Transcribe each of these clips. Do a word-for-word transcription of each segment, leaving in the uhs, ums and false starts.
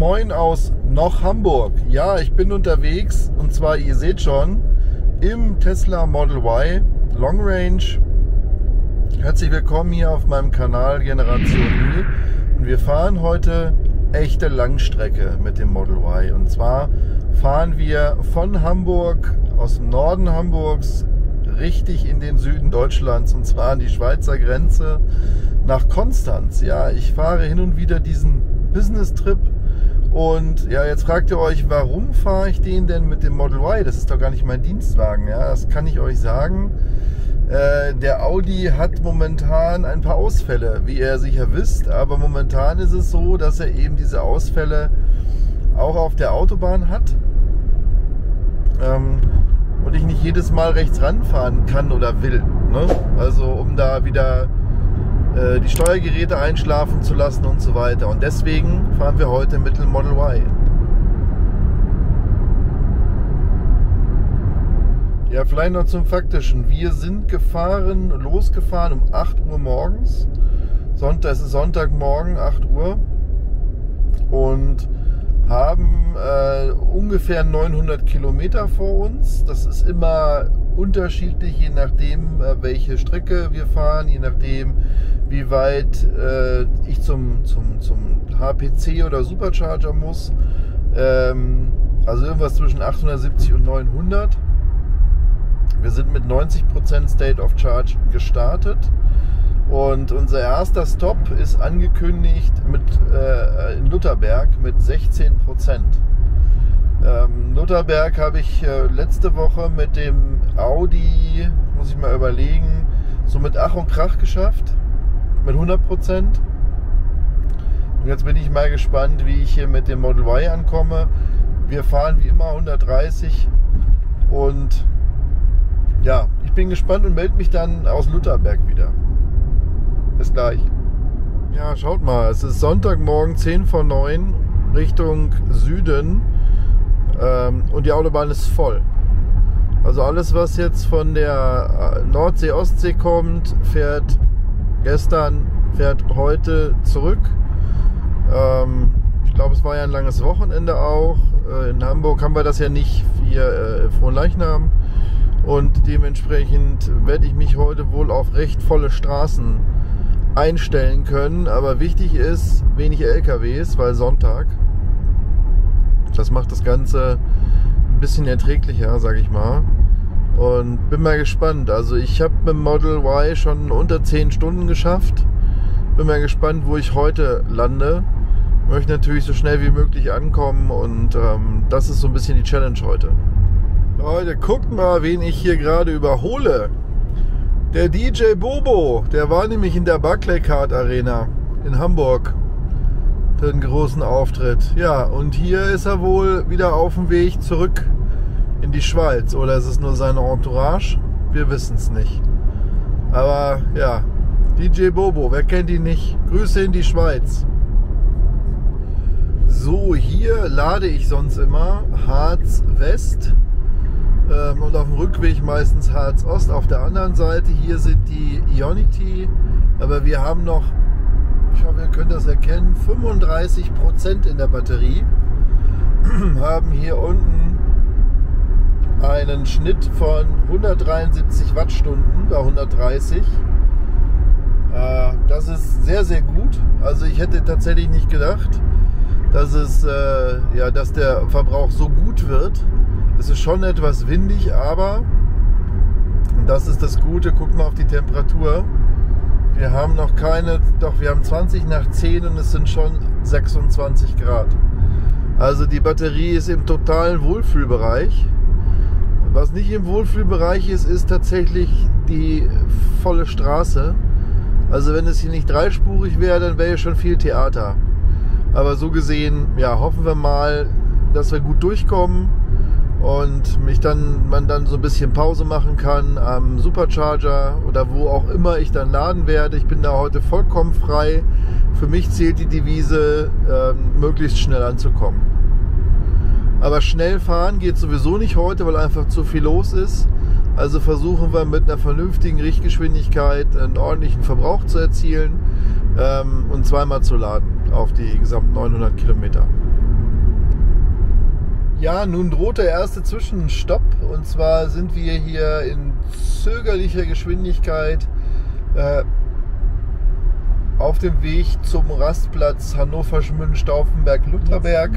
Moin aus noch Hamburg. Ja, ich bin unterwegs und zwar, ihr seht schon, im Tesla Model Y Long Range. Herzlich willkommen hier auf meinem Kanal Generation Y. Und wir fahren heute echte Langstrecke mit dem Model Y. Und zwar fahren wir von Hamburg, aus dem Norden Hamburgs, richtig in den Süden Deutschlands, und zwar an die Schweizer Grenze nach Konstanz. Ja, ich fahre hin und wieder diesen Business-Trip. Und ja, jetzt fragt ihr euch, warum fahre ich den denn mit dem Model Y? Das ist doch gar nicht mein Dienstwagen. Ja, das kann ich euch sagen. Äh, der Audi hat momentan ein paar Ausfälle, wie ihr sicher wisst. Aber momentan ist es so, dass er eben diese Ausfälle auch auf der Autobahn hat. Ähm, und ich nicht jedes Mal rechts ranfahren kann oder will. Ne? Also um da wieder die Steuergeräte einschlafen zu lassen und so weiter. Und deswegen fahren wir heute mit dem Model Y. Ja, vielleicht noch zum Faktischen. Wir sind gefahren, losgefahren um acht Uhr morgens. Sonntag, es ist Sonntagmorgen, acht Uhr. Und haben äh, ungefähr neunhundert Kilometer vor uns. Das ist immer unterschiedlich, je nachdem, äh, welche Strecke wir fahren, je nachdem, wie weit äh, ich zum, zum, zum H P C oder Supercharger muss. Ähm, also irgendwas zwischen achthundertsiebzig und neunhundert. Wir sind mit neunzig Prozent State of Charge gestartet. Und unser erster Stop ist angekündigt mit, äh, in Lutherberg mit sechzehn Prozent. Ähm, Lutherberg habe ich äh, letzte Woche mit dem Audi, muss ich mal überlegen, so mit Ach und Krach geschafft. Mit hundert Prozent. Und jetzt bin ich mal gespannt, wie ich hier mit dem Model Y ankomme. Wir fahren wie immer hundertdreißig. Und ja, ich bin gespannt und melde mich dann aus Lutherberg wieder. Bis gleich. Ja, schaut mal, es ist Sonntagmorgen zehn vor neun Richtung Süden ähm, und die Autobahn ist voll. Also alles, was jetzt von der Nordsee, Ostsee kommt, fährt gestern, fährt heute zurück. Ähm, ich glaube, es war ja ein langes Wochenende auch. Äh, in Hamburg haben wir das ja nicht hier äh, Fronleichnam. Und dementsprechend werde ich mich heute wohl auf recht volle Straßen einstellen können, aber wichtig ist wenig L K Ws, weil Sonntag. Das macht das Ganze ein bisschen erträglicher, sage ich mal. Und bin mal gespannt. Also ich habe mit dem Model Y schon unter zehn Stunden geschafft. Bin mal gespannt, wo ich heute lande. Möchte natürlich so schnell wie möglich ankommen und ähm, das ist so ein bisschen die Challenge heute. Leute, guckt mal, wen ich hier gerade überhole. Der D J Bobo, der war nämlich in der Barclaycard Arena in Hamburg. Den großen Auftritt. Ja, und hier ist er wohl wieder auf dem Weg zurück in die Schweiz. Oder ist es nur seine Entourage? Wir wissen es nicht. Aber ja, D J Bobo, wer kennt ihn nicht? Grüße in die Schweiz. So, hier lade ich sonst immer Harz West. Und auf dem Rückweg meistens Harz Ost. Auf der anderen Seite hier sind die Ionity, aber wir haben noch, ich hoffe, ihr könnt das erkennen, fünfunddreißig Prozent in der Batterie. Haben hier unten einen Schnitt von hundertdreiundsiebzig Wattstunden bei hundertdreißig. Das ist sehr, sehr gut. Also ich hätte tatsächlich nicht gedacht, dass, es, ja, dass der Verbrauch so gut wird. Es ist schon etwas windig, aber, und das ist das Gute, guckt mal auf die Temperatur. Wir haben noch keine, doch wir haben zwanzig nach zehn und es sind schon sechsundzwanzig Grad. Also die Batterie ist im totalen Wohlfühlbereich. Was nicht im Wohlfühlbereich ist, ist tatsächlich die volle Straße. Also wenn es hier nicht dreispurig wäre, dann wäre ja schon viel Theater. Aber so gesehen, ja, hoffen wir mal, dass wir gut durchkommen. Und mich dann, man dann so ein bisschen Pause machen kann am Supercharger oder wo auch immer ich dann laden werde. Ich bin da heute vollkommen frei. Für mich zählt die Devise, äh, möglichst schnell anzukommen. Aber schnell fahren geht sowieso nicht heute, weil einfach zu viel los ist. Also versuchen wir mit einer vernünftigen Richtgeschwindigkeit einen ordentlichen Verbrauch zu erzielen ähm, und zweimal zu laden auf die gesamten neunhundert Kilometer. Ja, nun droht der erste Zwischenstopp, und zwar sind wir hier in zögerlicher Geschwindigkeit äh, auf dem Weg zum Rastplatz Hannover-Schmünden-Stauffenberg-Lutherberg.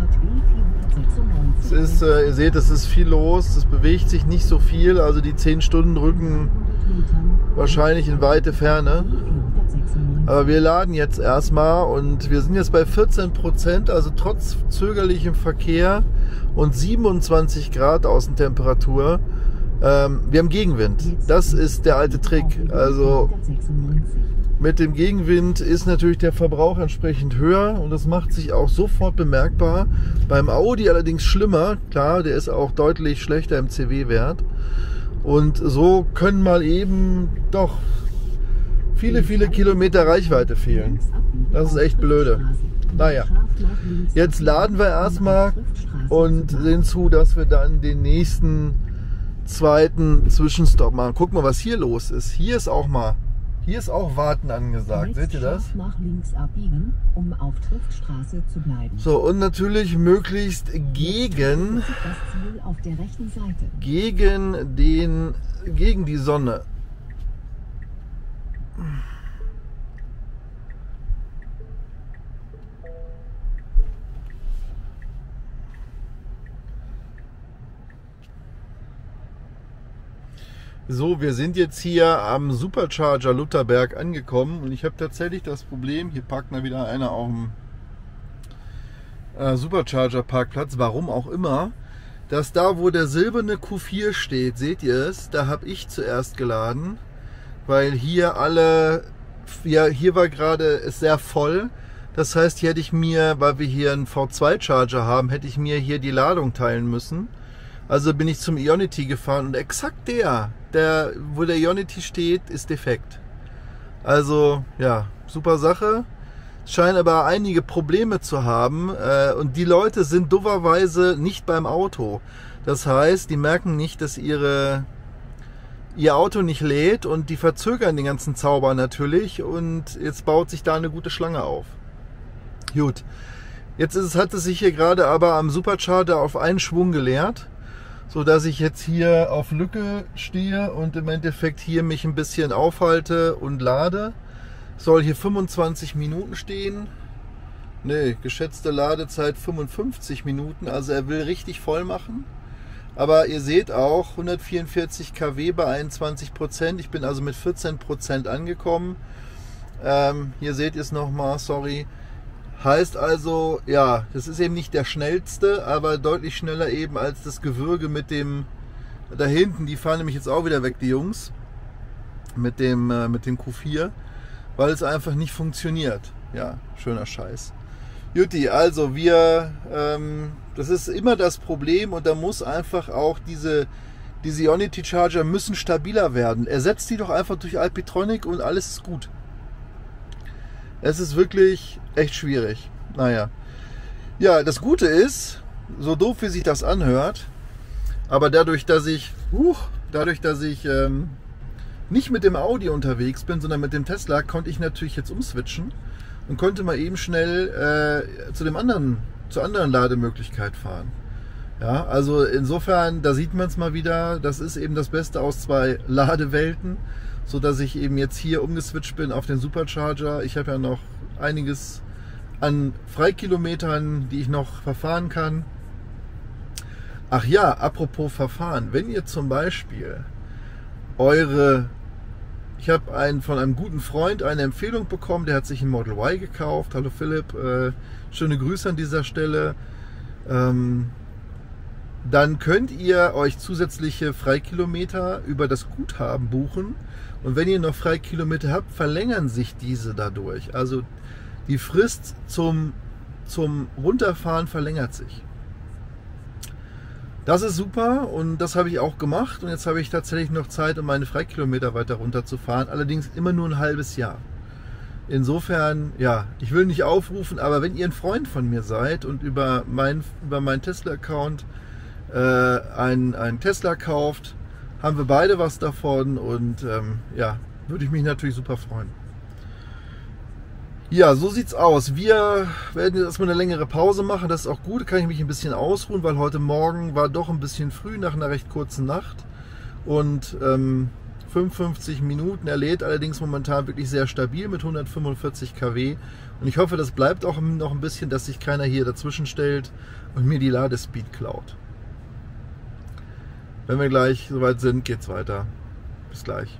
Es ist, äh, ihr seht, es ist viel los, es bewegt sich nicht so viel, also die zehn Stunden rücken wahrscheinlich in weite Ferne. Aber wir laden jetzt erstmal und wir sind jetzt bei vierzehn Prozent, also trotz zögerlichem Verkehr und siebenundzwanzig Grad Außentemperatur. Ähm, wir haben Gegenwind. Das ist der alte Trick. Also mit dem Gegenwind ist natürlich der Verbrauch entsprechend höher und das macht sich auch sofort bemerkbar. Beim Audi allerdings schlimmer. Klar, der ist auch deutlich schlechter im C W-Wert. Und so können mal eben doch viele, viele Kilometer Reichweite fehlen. Das ist echt blöde. Naja, jetzt laden wir erstmal und sehen zu, dass wir dann den nächsten zweiten Zwischenstopp machen. Guck mal, was hier los ist. Hier ist auch mal, hier ist auch Warten angesagt. Seht ihr das? Nach links abbiegen, um auf Triftstraße zu bleiben. So, und natürlich möglichst gegen, Das Ziel auf der rechten Seite. gegen den, gegen die Sonne. So, wir sind jetzt hier am Supercharger Lutherberg angekommen und ich habe tatsächlich das Problem, hier parkt mal wieder einer auf dem äh, Supercharger Parkplatz, warum auch immer, dass da, wo der silberne Q vier steht, seht ihr es, da habe ich zuerst geladen, weil hier alle, ja, hier war gerade es sehr voll. Das heißt, hier hätte ich mir, weil wir hier einen V zwei Charger haben, hätte ich mir hier die Ladung teilen müssen. Also bin ich zum Ionity gefahren und exakt der, der, wo der Ionity steht, ist defekt. Also ja, super Sache. Es scheinen aber einige Probleme zu haben äh, und die Leute sind dooferweise nicht beim Auto. Das heißt, die merken nicht, dass ihre, ihr Auto nicht lädt und die verzögern den ganzen Zauber natürlich und jetzt baut sich da eine gute Schlange auf. Gut, jetzt ist es, hat es sich hier gerade aber am Supercharger auf einen Schwung geleert, so dass ich jetzt hier auf Lücke stehe und im Endeffekt hier mich ein bisschen aufhalte und lade. Soll hier fünfundzwanzig Minuten stehen. Ne, geschätzte Ladezeit fünfundfünfzig Minuten, also er will richtig voll machen. Aber ihr seht auch hundertvierundvierzig Kilowatt bei einundzwanzig Prozent. Ich bin also mit vierzehn Prozent angekommen. Ähm, hier seht ihr es nochmal, sorry. Heißt also, ja, das ist eben nicht der schnellste, aber deutlich schneller eben als das Gewürge mit dem da hinten. Die fahren nämlich jetzt auch wieder weg, die Jungs, mit dem, äh, mit dem Q vier, weil es einfach nicht funktioniert. Ja, schöner Scheiß. Jutti, also wir, ähm, das ist immer das Problem und da muss einfach auch diese, diese Ionity Charger müssen stabiler werden. Ersetzt die doch einfach durch Alpitronic und alles ist gut. Es ist wirklich echt schwierig. Naja. Ja, das Gute ist, so doof wie sich das anhört, aber dadurch, dass ich, uh, dadurch, dass ich ähm, nicht mit dem Audi unterwegs bin, sondern mit dem Tesla, konnte ich natürlich jetzt umswitchen und konnte mal eben schnell äh, zu dem anderen, zur anderen Lademöglichkeit fahren. Ja, also insofern, da sieht man es mal wieder, das ist eben das Beste aus zwei Ladewelten, so dass ich eben jetzt hier umgeswitcht bin auf den Supercharger. Ich habe ja noch einiges an Freikilometern, die ich noch verfahren kann. Ach ja, apropos Verfahren, wenn ihr zum Beispiel eure, ich habe einen von einem guten Freund eine Empfehlung bekommen, der hat sich ein Model Y gekauft. Hallo Philipp, äh, schöne Grüße an dieser Stelle. Ähm, dann könnt ihr euch zusätzliche Freikilometer über das Guthaben buchen. Und wenn ihr noch Freikilometer habt, verlängern sich diese dadurch. Also die Frist zum, zum Runterfahren verlängert sich. Das ist super und das habe ich auch gemacht. Und jetzt habe ich tatsächlich noch Zeit, um meine Freikilometer weiter runterzufahren. Allerdings immer nur ein halbes Jahr. Insofern, ja, ich will nicht aufrufen, aber wenn ihr ein Freund von mir seid und über mein, über meinen Tesla-Account äh, einen, einen Tesla kauft, haben wir beide was davon und ähm, ja, würde ich mich natürlich super freuen. Ja, so sieht's aus. Wir werden jetzt erstmal eine längere Pause machen. Das ist auch gut. Da kann ich mich ein bisschen ausruhen, weil heute Morgen war doch ein bisschen früh nach einer recht kurzen Nacht. Und ähm, fünfundfünfzig Minuten. Er lädt allerdings momentan wirklich sehr stabil mit hundertfünfundvierzig Kilowatt. Und ich hoffe, das bleibt auch noch ein bisschen, dass sich keiner hier dazwischen stellt und mir die Ladespeed klaut. Wenn wir gleich soweit sind, geht's weiter. Bis gleich.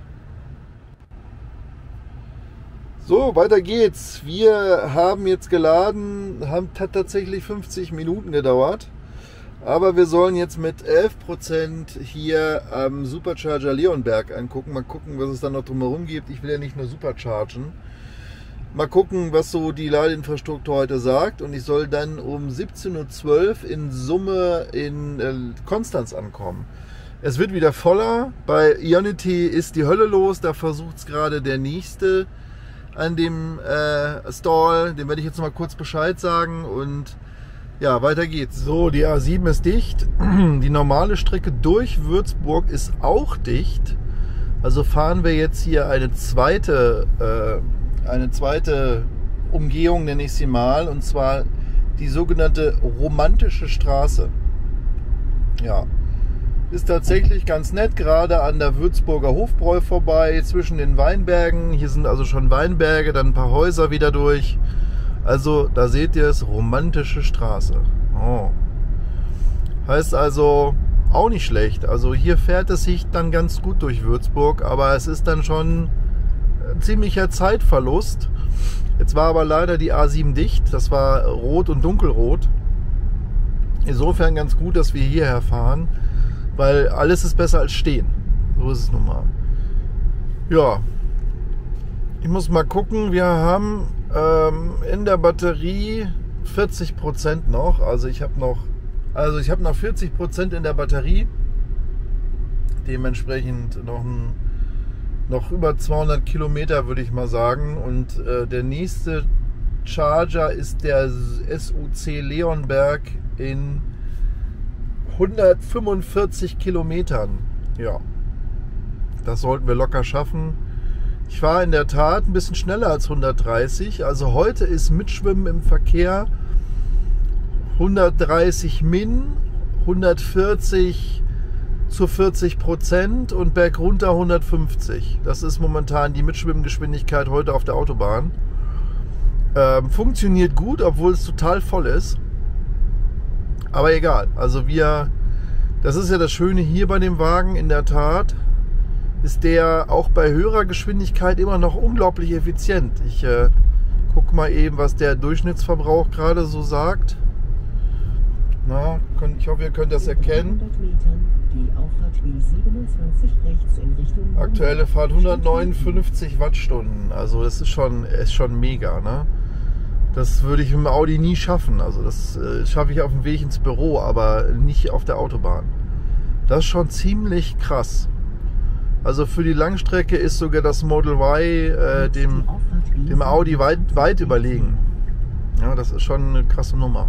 So, weiter geht's. Wir haben jetzt geladen, haben, hat tatsächlich fünfzig Minuten gedauert. Aber wir sollen jetzt mit elf Prozent hier am Supercharger Leonberg angucken. Mal gucken, was es da noch drumherum gibt. Ich will ja nicht nur superchargen. Mal gucken, was so die Ladeinfrastruktur heute sagt. Und ich soll dann um siebzehn Uhr zwölf in Summe in äh, Konstanz ankommen. Es wird wieder voller. Bei Ionity ist die Hölle los. Da versucht es gerade der nächste an dem äh, Stall. Dem werde ich jetzt noch mal kurz Bescheid sagen. Und ja, weiter geht's. So, die A sieben ist dicht. Die normale Strecke durch Würzburg ist auch dicht. Also fahren wir jetzt hier eine zweite, äh, eine zweite Umgehung, nenne ich sie mal. Und zwar die sogenannte Romantische Straße. Ja. Ist tatsächlich ganz nett, gerade an der Würzburger Hofbräu vorbei, zwischen den Weinbergen. Hier sind also schon Weinberge, dann ein paar Häuser wieder durch. Also, da seht ihr es, Romantische Straße. Oh. Heißt also, auch nicht schlecht. Also hier fährt es sich dann ganz gut durch Würzburg, aber es ist dann schon ein ziemlicher Zeitverlust. Jetzt war aber leider die A sieben dicht, das war rot und dunkelrot. Insofern ganz gut, dass wir hierher fahren. Weil alles ist besser als stehen. So ist es nun mal. Ja. Ich muss mal gucken. Wir haben ähm, in der Batterie vierzig Prozent noch. Also ich habe noch, also ich habe noch vierzig Prozent in der Batterie. Dementsprechend noch, ein, noch über zweihundert Kilometer, würde ich mal sagen. Und äh, der nächste Charger ist der S U C Leonberg in hundertfünfundvierzig Kilometern. Ja, das sollten wir locker schaffen. Ich fahre in der Tat ein bisschen schneller als hundertdreißig. Also heute ist Mitschwimmen im Verkehr hundertdreißig Min, hundertvierzig zu vierzig Prozent und bergunter hundertfünfzig. Das ist momentan die Mitschwimmgeschwindigkeit heute auf der Autobahn. Ähm, funktioniert gut, obwohl es total voll ist. Aber egal, also wir, das ist ja das Schöne hier bei dem Wagen, in der Tat ist der auch bei höherer Geschwindigkeit immer noch unglaublich effizient. Ich äh, gucke mal eben, was der Durchschnittsverbrauch gerade so sagt. Na, ich hoffe, ihr könnt das erkennen. Aktuelle Fahrt hundertneunundfünfzig Wattstunden, also das ist schon, ist schon mega, ne? Das würde ich im Audi nie schaffen. Also das äh, schaffe ich auf dem Weg ins Büro, aber nicht auf der Autobahn. Das ist schon ziemlich krass. Also für die Langstrecke ist sogar das Model Y äh, dem, dem Audi weit, weit überlegen. Ja, das ist schon eine krasse Nummer.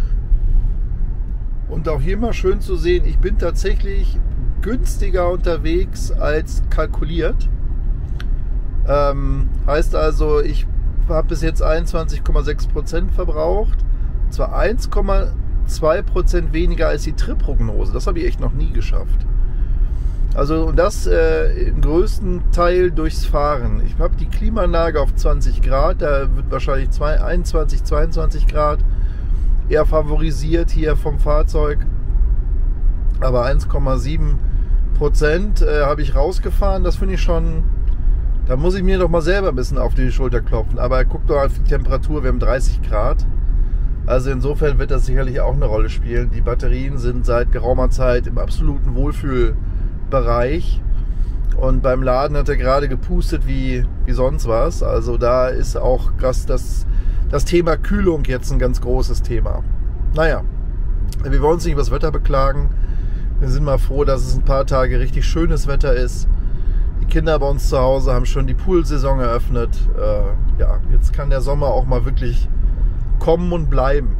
Und auch hier mal schön zu sehen, ich bin tatsächlich günstiger unterwegs als kalkuliert. Ähm, heißt also, ich habe bis jetzt einundzwanzig Komma sechs Prozent verbraucht. Und zwar eins Komma zwei Prozent weniger als die Trip-Prognose. Das habe ich echt noch nie geschafft. Also und das äh, im größten Teil durchs Fahren. Ich habe die Klimaanlage auf zwanzig Grad. Da wird wahrscheinlich einundzwanzig, zweiundzwanzig Grad eher favorisiert hier vom Fahrzeug. Aber eins Komma sieben Prozent äh, habe ich rausgefahren. Das finde ich schon... Da muss ich mir doch mal selber ein bisschen auf die Schulter klopfen. Aber guckt doch auf die Temperatur, wir haben dreißig Grad. Also insofern wird das sicherlich auch eine Rolle spielen. Die Batterien sind seit geraumer Zeit im absoluten Wohlfühlbereich. Und beim Laden hat er gerade gepustet wie, wie sonst was. Also da ist auch das, das, das Thema Kühlung jetzt ein ganz großes Thema. Naja, wir wollen uns nicht über das Wetter beklagen. Wir sind mal froh, dass es ein paar Tage richtig schönes Wetter ist. Die Kinder bei uns zu Hause haben schon die Poolsaison eröffnet. Äh, ja, jetzt kann der Sommer auch mal wirklich kommen und bleiben.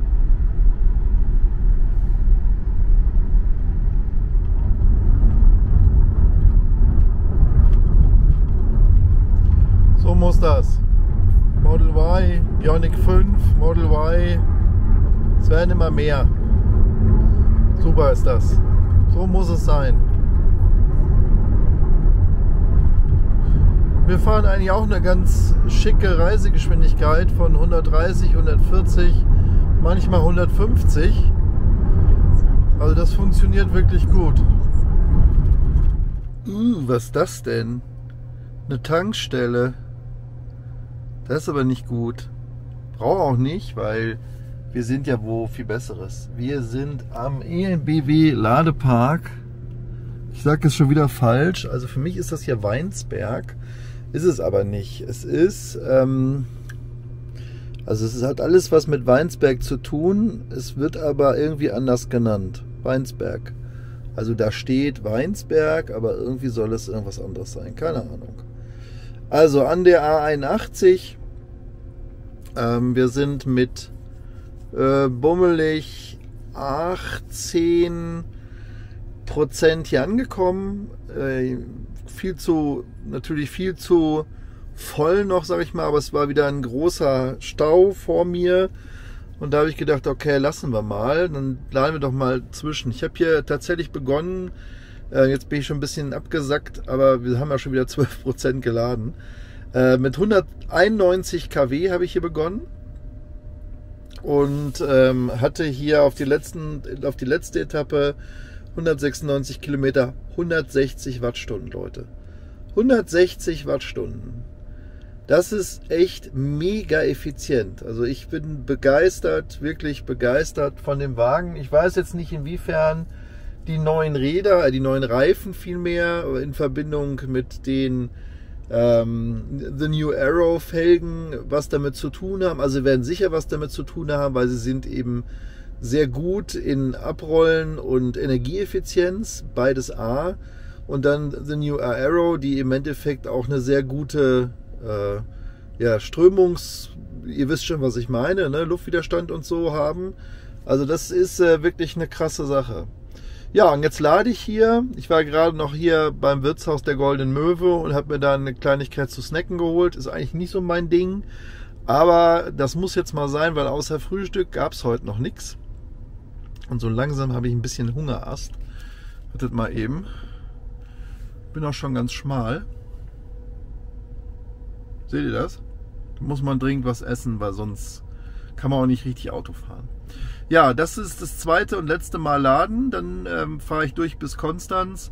So muss das. Model Y, Ioniq fünf, Model Y. Es werden immer mehr. Super ist das. So muss es sein. Wir fahren eigentlich auch eine ganz schicke Reisegeschwindigkeit von hundertdreißig, hundertvierzig, manchmal hundertfünfzig. Also das funktioniert wirklich gut. Uh, was ist das denn? Eine Tankstelle. Das ist aber nicht gut. Brauche auch nicht, weil wir sind ja wo viel Besseres. Wir sind am E M B W Ladepark. Ich sage es schon wieder falsch. Also für mich ist das hier Weinsberg. Ist es aber nicht. Es ist, ähm, also es hat alles was mit Weinsberg zu tun. Es wird aber irgendwie anders genannt. Weinsberg. Also da steht Weinsberg, aber irgendwie soll es irgendwas anderes sein. Keine Ahnung. Also an der A einundachtzig. Ähm, wir sind mit äh, bummelig achtzehn Prozent hier angekommen. Äh, viel zu, natürlich viel zu voll noch, sag ich mal, aber es war wieder ein großer Stau vor mir. Und da habe ich gedacht, okay, lassen wir mal, dann laden wir doch mal zwischen. Ich habe hier tatsächlich begonnen, äh, jetzt bin ich schon ein bisschen abgesackt, aber wir haben ja schon wieder zwölf Prozent geladen. Äh, mit hunderteinundneunzig Kilowatt habe ich hier begonnen und ähm, hatte hier auf die, letzten, auf die letzte Etappe hundertsechsundneunzig Kilometer, hundertsechzig Wattstunden, Leute. hundertsechzig Wattstunden. Das ist echt mega effizient. Also ich bin begeistert, wirklich begeistert von dem Wagen. Ich weiß jetzt nicht, inwiefern die neuen Räder, die neuen Reifen vielmehr in Verbindung mit den ähm, The New Aero Felgen was damit zu tun haben. Also sie werden sicher was damit zu tun haben, weil sie sind eben sehr gut in Abrollen und Energieeffizienz, beides A. Und dann The New Aero, die im Endeffekt auch eine sehr gute äh, ja, Strömungs, ihr wisst schon, was ich meine, ne? Luftwiderstand und so haben. Also das ist äh, wirklich eine krasse Sache. Ja, und jetzt lade ich hier. Ich war gerade noch hier beim Wirtshaus der Goldenen Möwe und habe mir da eine Kleinigkeit zu snacken geholt. Ist eigentlich nicht so mein Ding. Aber das muss jetzt mal sein, weil außer Frühstück gab es heute noch nichts. Und so langsam habe ich ein bisschen Hungerast. Wartet mal eben. Bin auch schon ganz schmal. Seht ihr das? Da muss man dringend was essen, weil sonst kann man auch nicht richtig Auto fahren. Ja, das ist das zweite und letzte Mal laden. Dann ähm, fahre ich durch bis Konstanz.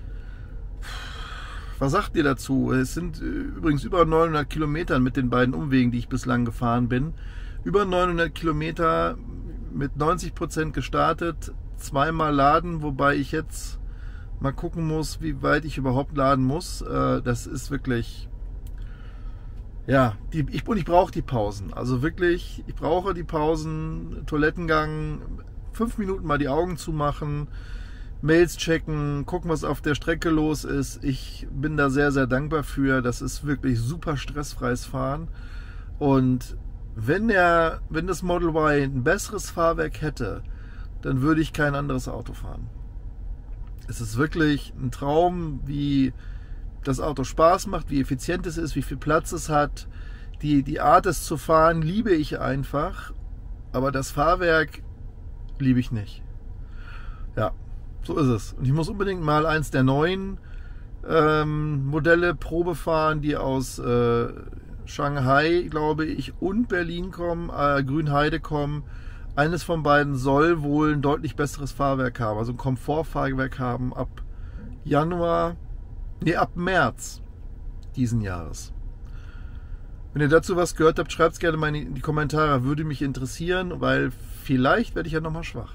Was sagt ihr dazu? Es sind übrigens über neunhundert Kilometer mit den beiden Umwegen, die ich bislang gefahren bin. Über neunhundert Kilometer mit neunzig Prozent gestartet, zweimal laden, wobei ich jetzt mal gucken muss, wie weit ich überhaupt laden muss. Das ist wirklich, ja, die, ich, und ich brauche die Pausen. Also wirklich, ich brauche die Pausen, Toilettengang, fünf Minuten mal die Augen zumachen, Mails checken, gucken, was auf der Strecke los ist. Ich bin da sehr, sehr dankbar für. Das ist wirklich super stressfreies Fahren. Und wenn, der, wenn das Model Y ein besseres Fahrwerk hätte, dann würde ich kein anderes Auto fahren. Es ist wirklich ein Traum, wie das Auto Spaß macht, wie effizient es ist, wie viel Platz es hat. Die, die Art, es zu fahren, liebe ich einfach. Aber das Fahrwerk liebe ich nicht. Ja, so ist es. Und ich muss unbedingt mal eins der neuen ähm, Modelle Probe fahren, die aus äh, Shanghai, glaube ich, und Berlin kommen, äh, Grünheide kommen. Eines von beiden soll wohl ein deutlich besseres Fahrwerk haben, also ein Komfortfahrwerk haben ab Januar, nee, ab März diesen Jahres. Wenn ihr dazu was gehört habt, schreibt es gerne mal in die Kommentare, würde mich interessieren, weil vielleicht werde ich ja nochmal schwach.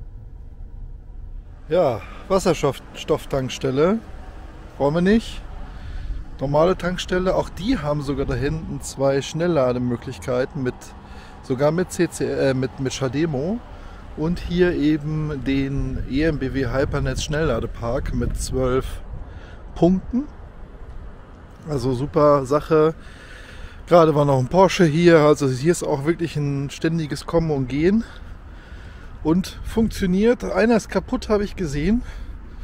Ja, Wasserstofftankstelle brauchen wir nicht. Normale Tankstelle, auch die haben sogar da hinten zwei Schnelllademöglichkeiten mit sogar mit C C, äh, mit, mit Chademo und hier eben den E M B W Hypernetz Schnellladepark mit zwölf Punkten. Also super Sache. Gerade war noch ein Porsche hier, also hier ist auch wirklich ein ständiges Kommen und Gehen und funktioniert. Einer ist kaputt, habe ich gesehen,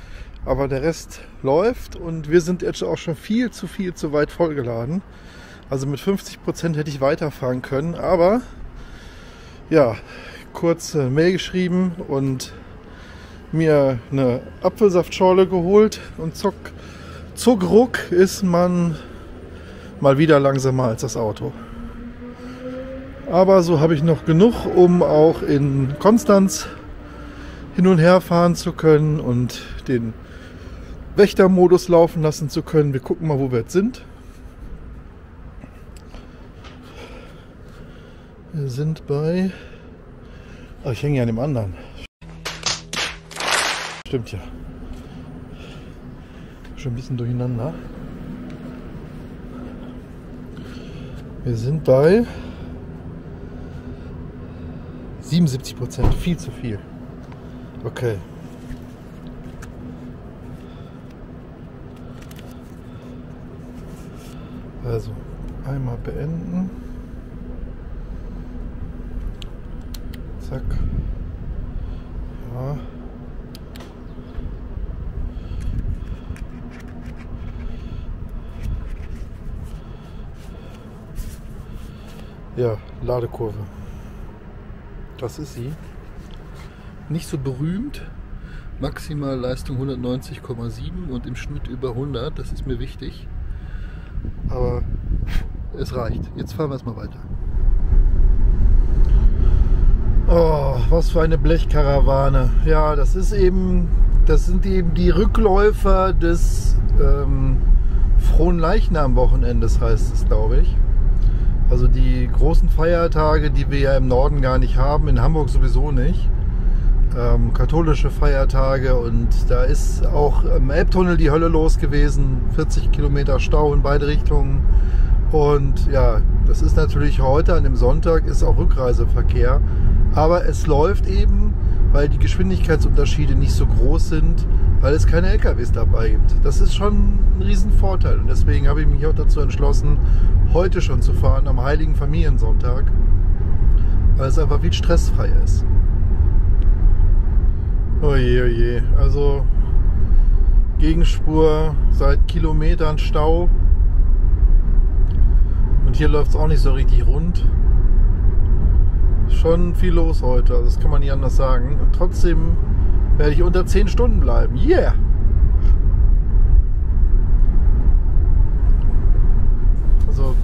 aber der Rest läuft und wir sind jetzt auch schon viel zu viel zu weit vollgeladen. Also mit fünfzig Prozent hätte ich weiterfahren können, aber ja, kurz eine Mail geschrieben und mir eine Apfelsaftschorle geholt und zuck, zuckruck ist man mal wieder langsamer als das Auto. Aber so habe ich noch genug, um auch in Konstanz hin und her fahren zu können und den Wächtermodus laufen lassen zu können. Wir gucken mal, wo wir jetzt sind. Wir sind bei... Oh, ich hänge ja an dem anderen. Stimmt ja. Schon ein bisschen durcheinander. Wir sind bei siebenundsiebzig Prozent. Viel zu viel. Okay. Also, einmal beenden. Zack. Ja. Ja, Ladekurve. Das ist sie. Nicht so berühmt. Maximalleistung hundertneunzig Komma sieben und im Schnitt über hundert. Das ist mir wichtig. Aber es reicht. Jetzt fahren wir es mal weiter. Oh, was für eine Blechkarawane. Ja, das ist eben, das sind eben die Rückläufer des ähm, Fronleichnam-Wochenendes, heißt es, glaube ich. Also die großen Feiertage, die wir ja im Norden gar nicht haben, in Hamburg sowieso nicht. Ähm, katholische Feiertage, und da ist auch im Elbtunnel die Hölle los gewesen. vierzig Kilometer Stau in beide Richtungen. Und ja, das ist natürlich heute an dem Sonntag ist auch Rückreiseverkehr. Aber es läuft eben, weil die Geschwindigkeitsunterschiede nicht so groß sind, weil es keine L K Ws dabei gibt. Das ist schon ein Riesenvorteil. Und deswegen habe ich mich auch dazu entschlossen, heute schon zu fahren, am Heiligen Familiensonntag, weil es einfach viel stressfreier ist. Oje, oje. Also Gegenspur seit Kilometern Stau. Und hier läuft es auch nicht so richtig rund. Schon viel los heute, also das kann man nicht anders sagen. Und trotzdem werde ich unter zehn Stunden bleiben. Yeah! Also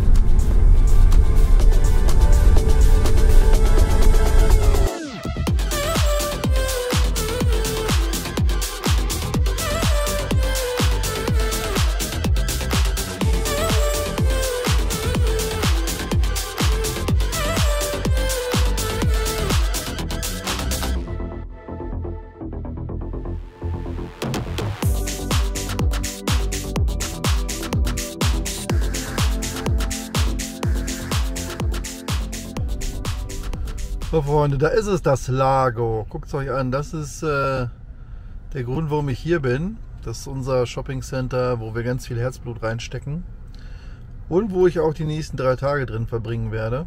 so, Freunde, da ist es, das Lago. Guckt es euch an, das ist äh, der Grund, warum ich hier bin. Das ist unser Shopping Center, wo wir ganz viel Herzblut reinstecken. Und wo ich auch die nächsten drei Tage drin verbringen werde.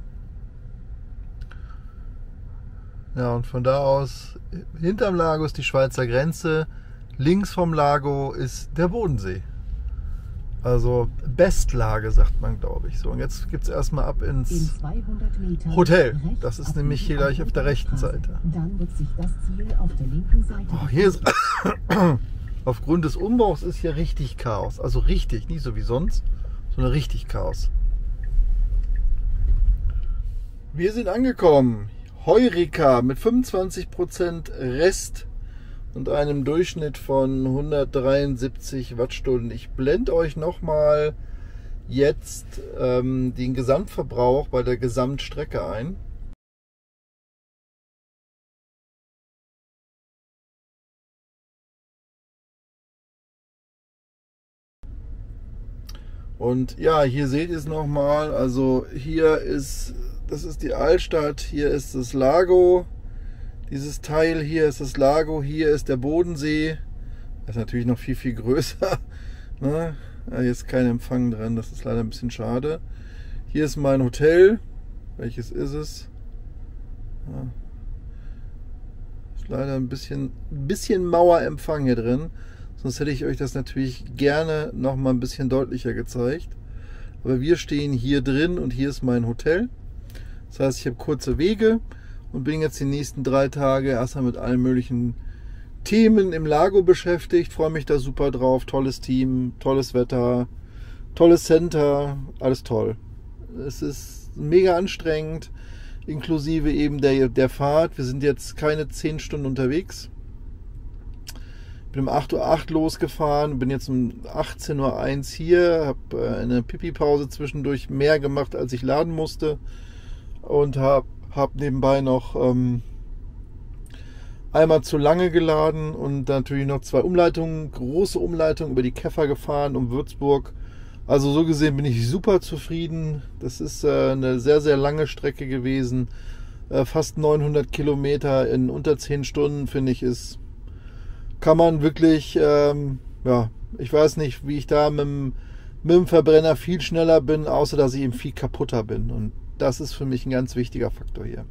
Ja, und von da aus, hinterm Lago ist die Schweizer Grenze. Links vom Lago ist der Bodensee. Also Bestlage, sagt man, glaube ich. So, und jetzt gibt es erstmal ab ins In zweihundert Metern Hotel. Das ist nämlich hier gleich auf der rechten Seite. Dann wird sich das Ziel auf der linken Seite. Oh, hier ist aufgrund des Umbaus ist hier richtig Chaos. Also richtig, nicht so wie sonst, sondern richtig Chaos. Wir sind angekommen. Heureka mit fünfundzwanzig Prozent Rest und einem Durchschnitt von hundertdreiundsiebzig Wattstunden. Ich blende euch nochmal jetzt ähm, den Gesamtverbrauch bei der Gesamtstrecke ein. Und ja, hier seht ihr es nochmal. Also hier ist, das ist die Altstadt, hier ist das Lago. Dieses Teil hier ist das Lago, hier ist der Bodensee. Das ist natürlich noch viel, viel größer. Ne? Ja, hier ist kein Empfang dran, das ist leider ein bisschen schade. Hier ist mein Hotel. Welches ist es? Ja. Ist leider ein bisschen, ein bisschen Mauerempfang hier drin. Sonst hätte ich euch das natürlich gerne noch mal ein bisschen deutlicher gezeigt. Aber wir stehen hier drin und hier ist mein Hotel. Das heißt, ich habe kurze Wege und bin jetzt die nächsten drei Tage erstmal mit allen möglichen Themen im Lago beschäftigt. Freue mich da super drauf. Tolles Team, tolles Wetter, tolles Center, alles toll. Es ist mega anstrengend, inklusive eben der, der Fahrt. Wir sind jetzt keine zehn Stunden unterwegs. Bin um acht Uhr acht losgefahren, bin jetzt um achtzehn Uhr eins hier, habe eine Pipi-Pause zwischendurch mehr gemacht, als ich laden musste und habe hab nebenbei noch ähm, einmal zu lange geladen und natürlich noch zwei Umleitungen, große Umleitungen über die Käfer gefahren um Würzburg. Also so gesehen bin ich super zufrieden. Das ist äh, eine sehr, sehr lange Strecke gewesen. Äh, fast neunhundert Kilometer in unter zehn Stunden, finde ich, ist, kann man wirklich, ähm, ja, ich weiß nicht, wie ich da mit dem, mit dem Verbrenner viel schneller bin, außer dass ich eben viel kaputter bin. Und das ist für mich ein ganz wichtiger Faktor hier.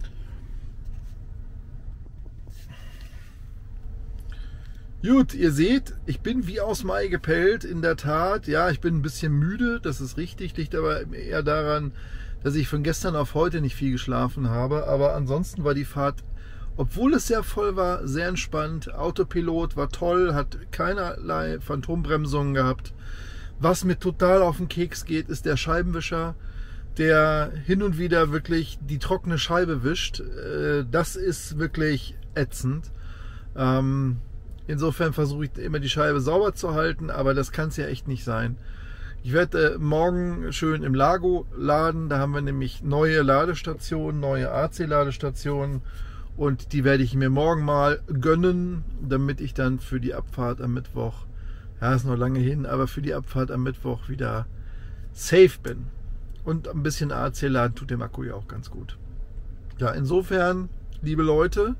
Gut, ihr seht, ich bin wie aus Mai gepellt, in der Tat. Ja, ich bin ein bisschen müde, das ist richtig, liegt aber eher daran, dass ich von gestern auf heute nicht viel geschlafen habe. Aber ansonsten war die Fahrt, obwohl es sehr voll war, sehr entspannt. Autopilot war toll, hat keinerlei Phantombremsungen gehabt. Was mir total auf den Keks geht, ist der Scheibenwischer, der hin und wieder wirklich die trockene Scheibe wischt. Das ist wirklich ätzend. Ähm, Insofern versuche ich immer die Scheibe sauber zu halten, aber das kann es ja echt nicht sein. Ich werde äh, morgen schön im Lago laden, da haben wir nämlich neue Ladestationen, neue A C-Ladestationen und die werde ich mir morgen mal gönnen, damit ich dann für die Abfahrt am Mittwoch, ja ist noch lange hin, aber für die Abfahrt am Mittwoch wieder safe bin. Und ein bisschen A C laden tut dem Akku ja auch ganz gut. Ja, insofern, liebe Leute,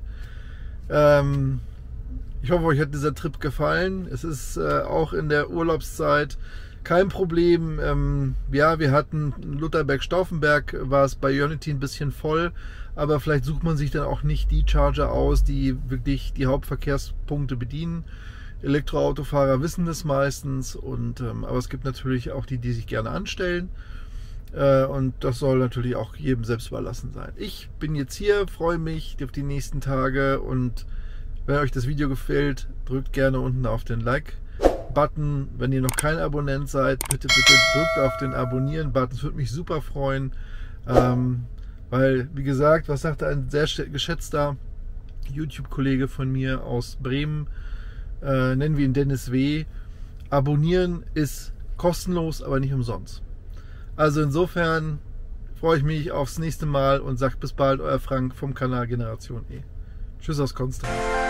ähm, ich hoffe, euch hat dieser Trip gefallen. Es ist äh, auch in der Urlaubszeit kein Problem. Ähm, ja, wir hatten Lutherberg-Stauffenberg, war es bei Ionity ein bisschen voll, aber vielleicht sucht man sich dann auch nicht die Charger aus, die wirklich die Hauptverkehrspunkte bedienen. Elektroautofahrer wissen das meistens, und, ähm, aber es gibt natürlich auch die, die sich gerne anstellen. Äh, und das soll natürlich auch jedem selbst überlassen sein. Ich bin jetzt hier, freue mich auf die nächsten Tage, und wenn euch das Video gefällt, drückt gerne unten auf den Like-Button. Wenn ihr noch kein Abonnent seid, bitte, bitte drückt auf den Abonnieren-Button. Das würde mich super freuen. Ähm, weil, wie gesagt, was sagte ein sehr geschätzter YouTube-Kollege von mir aus Bremen, äh, nennen wir ihn Dennis W. Abonnieren ist kostenlos, aber nicht umsonst. Also insofern freue ich mich aufs nächste Mal und sagt bis bald, euer Frank vom Kanal Generation E. Tschüss aus Konstanz.